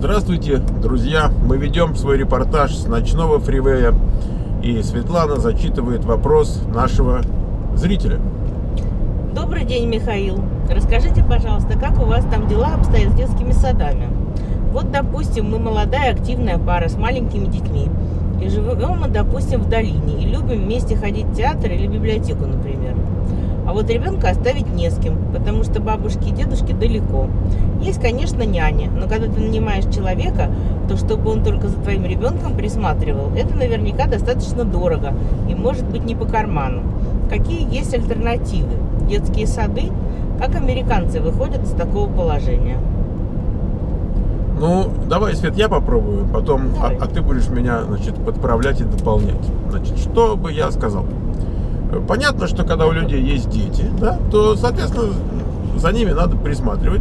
Здравствуйте, друзья! Мы ведем свой репортаж с ночного фривея, и Светлана зачитывает вопрос нашего зрителя. Добрый день, Михаил. Расскажите, пожалуйста, как у вас там дела обстоят с детскими садами? Вот, допустим, мы молодая активная пара с маленькими детьми. И живем мы, допустим, в долине. И любим вместе ходить в театр или библиотеку, например. А вот ребенка оставить не с кем, потому что бабушки и дедушки далеко. Есть, конечно, няня, но когда ты нанимаешь человека, то чтобы он только за твоим ребенком присматривал, это наверняка достаточно дорого и может быть не по карману. Какие есть альтернативы? Детские сады? Как американцы выходят из такого положения? Ну, давай, Свет, я попробую, потом, а ты будешь меня, подправлять и дополнять. Что бы я сказал? Понятно, что когда у людей есть дети, да, то, соответственно, за ними надо присматривать.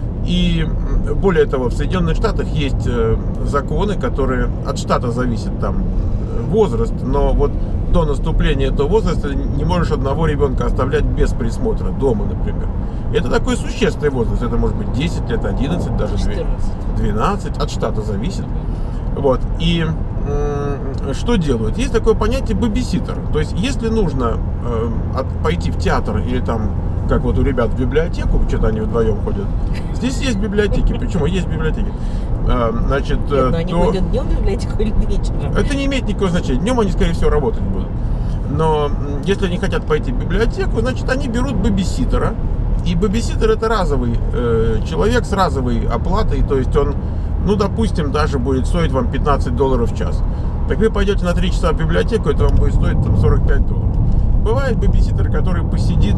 И более того, в Соединенных Штатах есть законы, которые от штата зависит там возраст, но вот до наступления этого возраста не можешь одного ребенка оставлять без присмотра дома, например. Это такой существенный возраст, это может быть 10 лет, 11, даже 12, от штата зависит. Вот, и что делают? Есть такое понятие бэбиситер. То есть, если нужно пойти в театр или там, как вот у ребят в библиотеку, что-то они вдвоем ходят. Здесь есть библиотеки. Почему? Есть библиотеки. Нет, но они ходят днем в библиотеку или вечером? Это не имеет никакого значения. Днем они, скорее всего, работать будут. Но если они хотят пойти в библиотеку, значит, они берут бэбиситера. И бэбиситер — это разовый человек с разовой оплатой. То есть он, ну, допустим, даже будет стоить вам $15 в час. Так вы пойдете на 3 часа в библиотеку, это вам будет стоить там $45. Бывает бэбиситер, который посидит,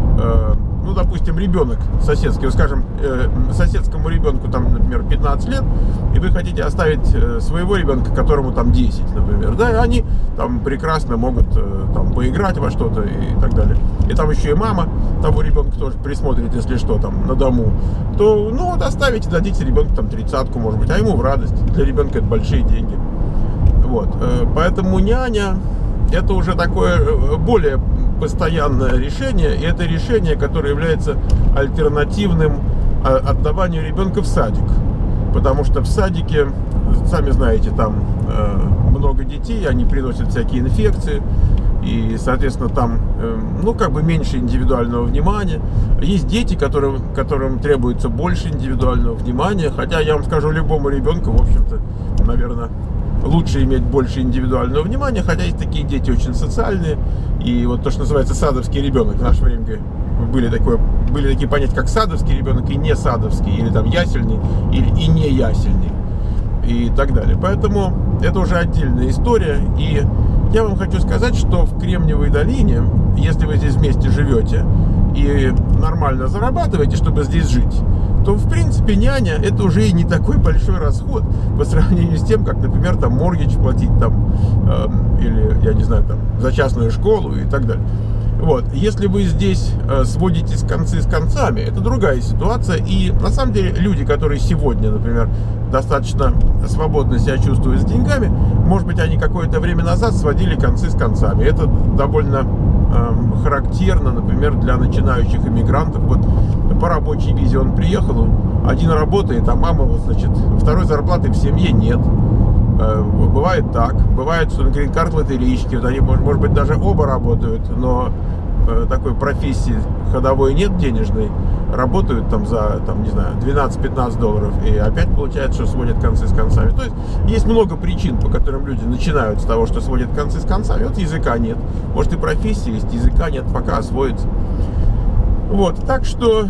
ну, допустим, ребенок соседский, скажем, соседскому ребенку там, например, 15 лет, и вы хотите оставить своего ребенка, которому там 10, например, да, и они там прекрасно могут там поиграть во что-то и так далее. И там еще и мама того ребенка тоже присмотрит, если что, там, на дому, то, ну, вот оставите, дадите ребенку там 30-ку, может быть, а ему в радость. Для ребенка это большие деньги. Вот, поэтому няня — это уже такое более постоянное решение, и это решение, которое является альтернативным отдаванию ребенка в садик. Потому что в садике, сами знаете, там много детей, они приносят всякие инфекции, и, соответственно, там, ну, как бы меньше индивидуального внимания. Есть дети, которым требуется больше индивидуального внимания, хотя, я вам скажу, любому ребенку, в общем-то, наверное, лучше иметь больше индивидуального внимания, хотя есть такие дети очень социальные, и вот то, что называется садовский ребенок. В наше время были такие понятия, как садовский ребенок и не садовский, или там ясельный, и не ясельный, и так далее. Поэтому это уже отдельная история, и я вам хочу сказать, что в Кремниевой долине, если вы здесь вместе живете и нормально зарабатываете, чтобы здесь жить, то, в принципе, няня — это уже и не такой большой расход по сравнению с тем, как, например, там моргидж платить там, или, я не знаю, там, за частную школу и так далее. Вот, если вы здесь сводите концы с концами, это другая ситуация. И, на самом деле, люди, которые сегодня, например, достаточно свободно себя чувствуют с деньгами, может быть, они какое-то время назад сводили концы с концами. Это довольно характерно, например, для начинающих иммигрантов. Вот по рабочей визе он приехал, один работает, а мама, значит, второй зарплаты в семье нет. Бывает так. Бывает, что на грин-карт лотерейщики, вот они, может быть, даже оба работают, но такой профессии ходовой нет, денежной, работают там за, там, не знаю, $12-15, и опять получается, что сводят концы с концами. То есть много причин, по которым люди начинают с того, что сводят концы с концами. Вот языка нет, может, и профессии есть, языка нет, пока освоится. Вот, так что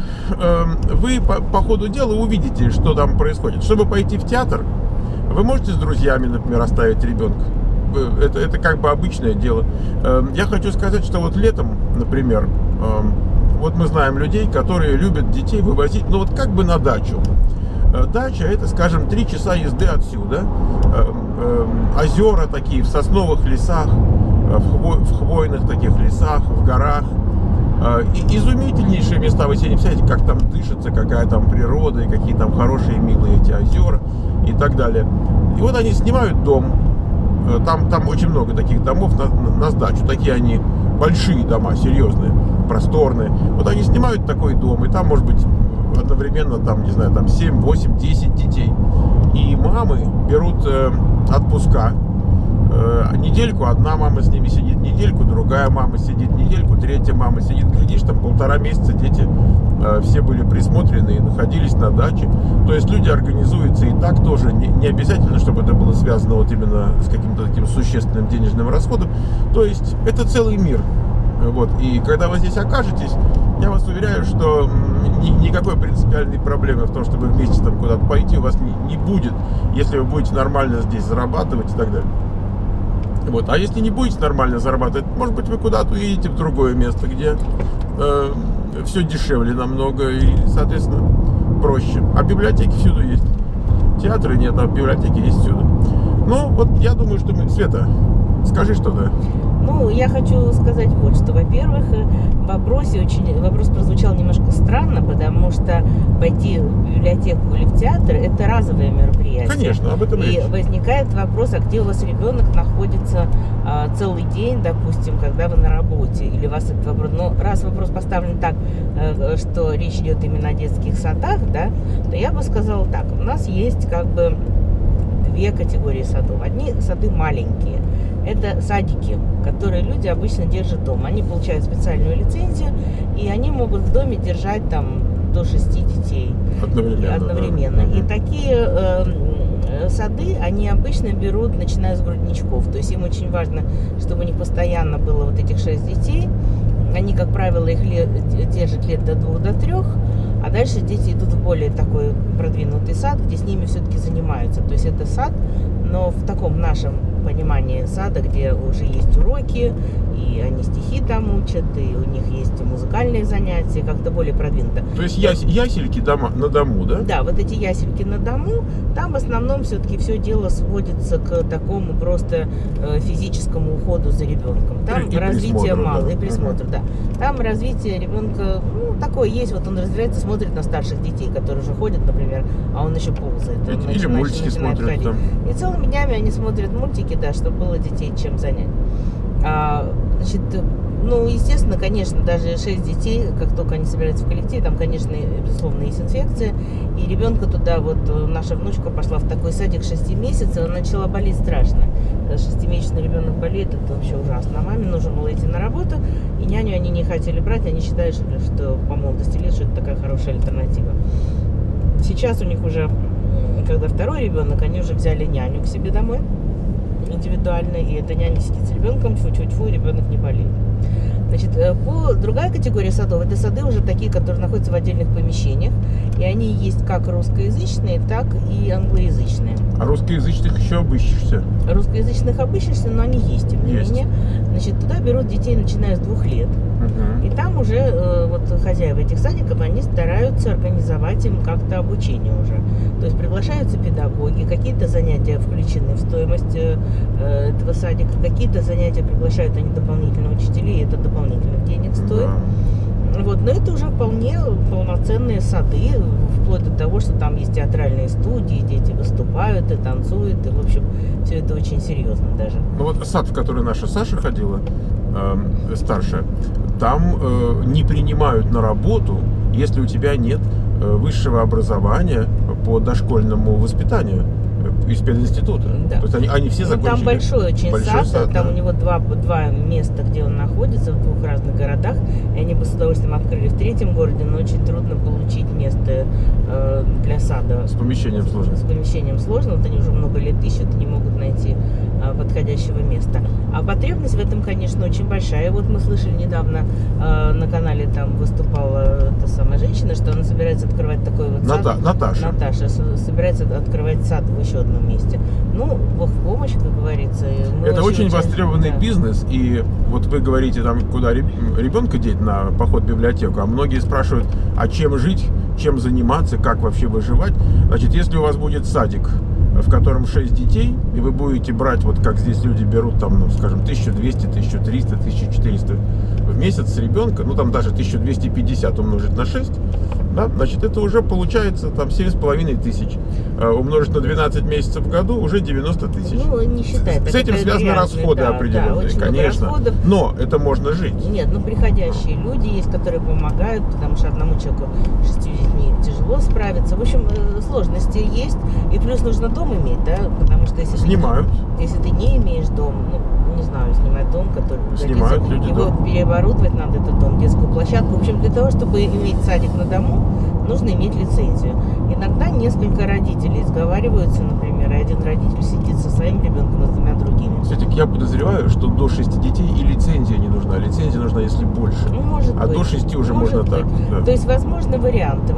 вы по ходу дела увидите, что там происходит. Чтобы пойти в театр, вы можете с друзьями, например, оставить ребенка. Это как бы обычное дело. Я хочу сказать, что вот летом, например, вот мы знаем людей, которые любят детей вывозить, ну вот как бы на дачу. Дача — это, скажем, 3 часа езды отсюда. Озера такие в сосновых лесах, в хвойных таких лесах, в горах. Изумительнейшие места. Вы себе не представляете, как там дышится, какая там природа, и какие там хорошие, милые эти озера и так далее. И вот они снимают дом. Там очень много таких домов на сдачу. Такие они большие дома, серьезные, просторные. Вот они снимают такой дом, и там может быть одновременно, там, не знаю, там 7, 8, 10 детей. И И мамы берут отпуска. Недельку одна мама с ними сидит, недельку другая мама сидит, недельку третья мама сидит. Глядишь, там 1,5 месяца дети все были присмотрены и находились на даче. То есть люди организуются и так тоже. Не обязательно, чтобы это было связано вот именно с каким-то таким существенным денежным расходом. То есть это целый мир. Вот. И когда вы здесь окажетесь, я вас уверяю, что никакой принципиальной проблемы в том, чтобы вместе там куда-то пойти, у вас не будет, если вы будете нормально здесь зарабатывать и так далее. Вот. А если не будете нормально зарабатывать, может быть, вы куда-то уедете в другое место, где все дешевле намного и, соответственно, проще. А библиотеки всюду есть. Театры нет, а библиотеки есть всюду. Ну, вот я думаю, что мы... Света, скажи что-то. Ну, я хочу сказать вот что. Во-первых, вопрос прозвучал немножко странно, потому что пойти в библиотеку или в театр – это разовое мероприятие. Конечно, об этом речь. И возникает вопрос, а где у вас ребенок находится целый день, допустим, когда вы на работе, или вас этот вопрос... Но раз вопрос поставлен так, что речь идет именно о детских садах, да, то я бы сказала так. У нас есть как бы две категории садов. Одни сады маленькие. Это садики, которые люди обычно держат дома. Они получают специальную лицензию, и они могут в доме держать там до 6 детей одновременно. Да. И такие сады они обычно берут, начиная с грудничков. То есть им очень важно, чтобы у них постоянно было вот этих 6 детей. Они, как правило, их держат лет до 2, до 3. А дальше дети идут в более такой продвинутый сад, где с ними все-таки занимаются. То есть это сад, но в таком нашем понимании сада, где уже есть уроки, и они стихи там учат, и у них есть музыкальные занятия, как-то более продвинуто. То есть ясельки на дому, да? Да, вот эти ясельки на дому, там в основном все-таки все дело сводится к такому просто физическому уходу за ребенком. Там и развитие мало, да. и присмотр, да. Там развитие ребенка, ну, такое есть, вот он развивается, смотрит на старших детей, которые уже ходят, например, а он еще ползает. Или мультики смотрят там. И целыми днями они смотрят мультики, да, чтобы было детей чем занять. Значит, ну, естественно, конечно, даже 6 детей, как только они собираются в коллективе, там, конечно, безусловно, есть инфекция. И ребенка туда, вот наша внучка пошла в такой садик 6 месяцев, она начала болеть страшно. 6-месячный ребенок болеет, это вообще ужасно. А маме нужно было идти на работу, и няню они не хотели брать, они считают, что по молодости лет, что это такая хорошая альтернатива. Сейчас у них уже, когда второй ребенок, они уже взяли няню к себе домой индивидуально, и эта няня сидит с ребенком, тьфу-тьфу-тьфу, и ребенок не болеет. Значит, другая категория садов, это сады уже такие, которые находятся в отдельных помещениях, и они есть как русскоязычные, так и англоязычные. А русскоязычных еще обыщешься? Русскоязычных обыщешься, но они есть, тем не менее. Значит, туда берут детей, начиная с 2 лет. И там уже вот хозяева этих садиков, они стараются организовать им как-то обучение уже. То есть приглашаются педагоги, какие-то занятия включены в стоимость этого садика, какие-то занятия приглашают они дополнительно учителей, и это дополнительных денег стоит. Вот, но это уже вполне полноценные сады, вплоть до того, что там есть театральные студии, дети выступают и танцуют, и, в общем, все это очень серьезно даже. Ну вот сад, в который наша Саша ходила, старшая, там не принимают на работу, если у тебя нет высшего образования по дошкольному воспитанию из пединститута. Да. То есть они все закончили. Там большой очень сад, там да. у него два места, где он находится, в 2 разных городах, и они бы с удовольствием открыли в 3-м городе, но очень трудно получить место для сада. С помещением сложно. С помещением сложно, вот они уже много лет ищут и не могут найти подходящего места. А потребность в этом, конечно, очень большая. И вот мы слышали недавно на канале, там выступала та самая женщина, что она собирается открывать такой вот сад. Наташа собирается открывать сад в еще одном месте. Ну, Бог в помощь, как говорится. Это очень востребованный бизнес, и вот вы говорите, там, куда ребенка деть на поход в библиотеку, а многие спрашивают, а чем жить, чем заниматься, как вообще выживать. Значит, если у вас будет садик, в котором 6 детей, и вы будете брать, вот как здесь люди берут, там, ну, скажем, 1200, 1300, 1400 в месяц с ребенка, ну там даже 1250 умножить на 6, да, значит, это уже получается там 7,5 тысяч. Умножить на 12 месяцев в году уже 90 тысяч. Ну, не считай. С этим связаны расходы определенные, очень конечно. Расходов. Но это можно жить. Нет, ну приходящие люди есть, которые помогают, потому что одному человеку 6 детьми тяжело справиться. В общем, сложности есть. И плюс нужно дом иметь, да, потому что если Снимают. Если ты не имеешь дом, ну, не знаю, снимать дом, который Снимают годится, люди его дом. переоборудовать надо, этот дом, детскую площадку. В общем, для того, чтобы иметь садик на дому, нужно иметь лицензию. Иногда несколько родителей сговариваются, например, и один родитель сидит со своим ребенком и с двумя другими. Кстати, я подозреваю, что до 6 детей и лицензия не нужна. Лицензия нужна, если больше. Ну, может А быть. до 6 уже Может можно так. быть. Да. То есть возможны варианты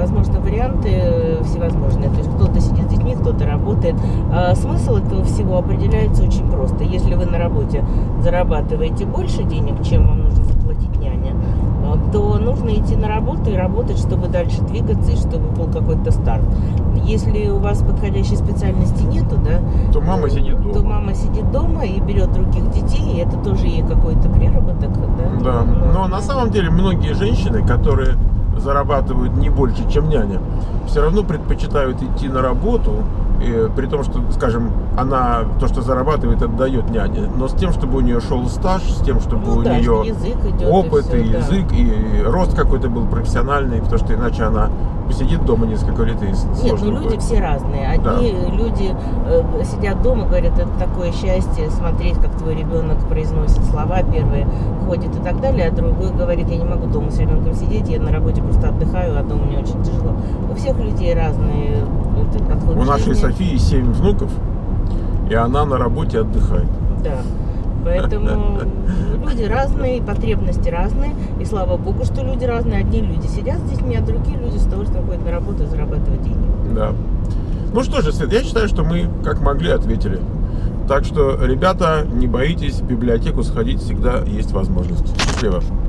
всевозможные. То есть кто-то сидит с детьми, кто-то работает. Смысл этого всего определяется очень просто. Если вы на работе зарабатываете больше денег, чем вам нужно заплатить няне, то нужно идти на работу и работать, чтобы дальше двигаться и чтобы был какой-то старт. Если у вас подходящей специальности нету, да, То мама сидит дома. то мама сидит дома и берет других детей, и это тоже ей какой-то приработок, да? Да. Но на самом деле многие женщины, которые зарабатывают не больше, чем няня, все равно предпочитают идти на работу, и при том, что, скажем, она то, что зарабатывает, отдает няне, но с тем, чтобы у нее шел стаж, с тем, чтобы у да, что нее язык идет, опыт, и, и всё, язык, и рост какой-то был профессиональный, потому что иначе она посидит дома несколько лет и сложно Нет, ну люди будет. все разные. Одни люди сидят дома, говорят, это такое счастье смотреть, как твой ребенок произносит слова первые, ходит и так далее, а другой говорит, я не могу дома с ребенком сидеть, я на работе просто отдыхаю, а дома мне очень тяжело. У всех людей разные подходы У к нашей жизни. Софии 7 внуков, и она на работе отдыхает. Да. Поэтому люди разные, потребности разные. И слава богу, что люди разные. Одни люди сидят с детьми, а другие люди с удовольствием ходят на работу и зарабатывают деньги. Да. Ну что же, Свет, я считаю, что мы как могли ответили. Так что, ребята, не боитесь, в библиотеку сходить всегда есть возможность. Счастливо.